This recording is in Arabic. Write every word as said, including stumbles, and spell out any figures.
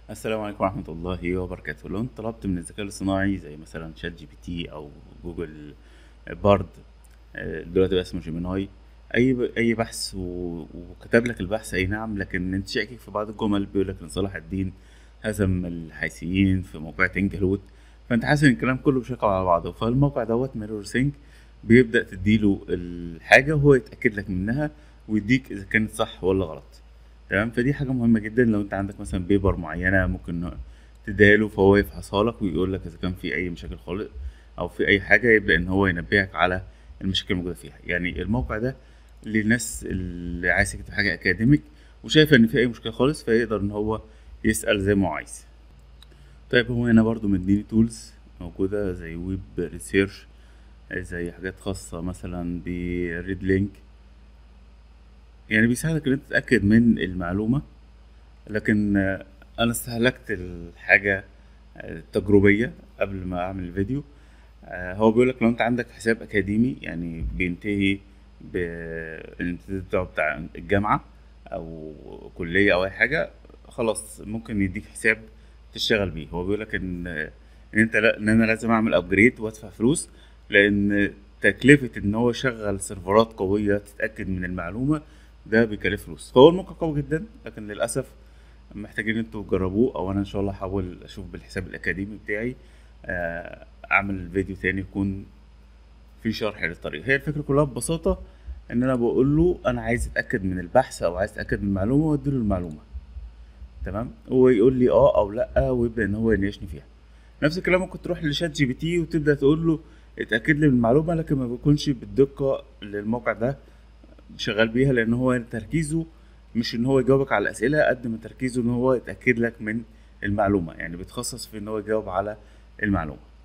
السلام عليكم ورحمة الله وبركاته. لو انت طلبت من الذكاء الاصطناعي زي مثلا شات جي بي تي او جوجل بارد، آه، دلوقتي بقى اسمه جيميناي، اي ب... اي بحث و... وكتب لك البحث، اي نعم، لكن انت شاكك في بعض الجمل. بيقول لك ان صلاح الدين هزم الحيثيين في موقع تنجلوت، فانت حاسس ان الكلام كله بيشكل على بعضه. فالموقع دوت ميرور سينك بيبدأ تديله الحاجة وهو يتأكد لك منها ويديك اذا كانت صح ولا غلط. تمام، فدي حاجة مهمة جدا. لو انت عندك مثلا بيبر معينة ممكن تديله فهو يفحصها لك ويقول لك اذا كان في اي مشاكل خالص او في اي حاجة، يبدأ ان هو ينبهك على المشاكل الموجودة فيها. يعني الموقع ده للناس اللي عايز يكتب حاجة اكاديميك وشايف ان في اي مشكلة خالص، فيقدر ان هو يسأل زي ما هو عايز. طيب هو هنا برضو مديني تولز موجودة زي ويب ريسيرش، زي حاجات خاصة مثلا بريد لينك، يعني بيساعدك ان انت تتأكد من المعلومة. لكن آه، انا استهلكت الحاجة آه، تجريبية قبل ما اعمل الفيديو. آه، هو بيقولك لو انت عندك حساب اكاديمي يعني بينتهي بالامتداد بتاعه بتاع الجامعة او كلية او اي حاجة، خلاص ممكن يديك حساب تشتغل بيه. هو بيقولك ان ان انت لا ان انا لازم اعمل ابجريد وادفع فلوس، لان تكلفة ان هو يشغل سيرفرات قوية تتأكد من المعلومة ده بيكلف فلوس. فهو الموقع قوي جدا، لكن للأسف محتاجين انتوا تجربوه، او انا ان شاء الله هحاول اشوف بالحساب الاكاديمي بتاعي آه، اعمل فيديو تاني يكون فيه شرح للطريقه. هي الفكره كلها ببساطه ان انا بقول له انا عايز اتاكد من البحث او عايز اتاكد من المعلومه واديله المعلومه، تمام، هو يقول لي اه او لا ويبدا ان هو يناقشني فيها. نفس الكلام ممكن تروح لشات جي بي تي وتبدا تقول له اتاكد لي من المعلومه، لكن ما بيكونش بالدقه اللي الموقع ده شغال بيها، لان هو تركيزه مش ان هو يجاوبك على الاسئله قد ما تركيزه ان هو يتاكد لك من المعلومه، يعني بيتخصص في ان هو يجاوب على المعلومه.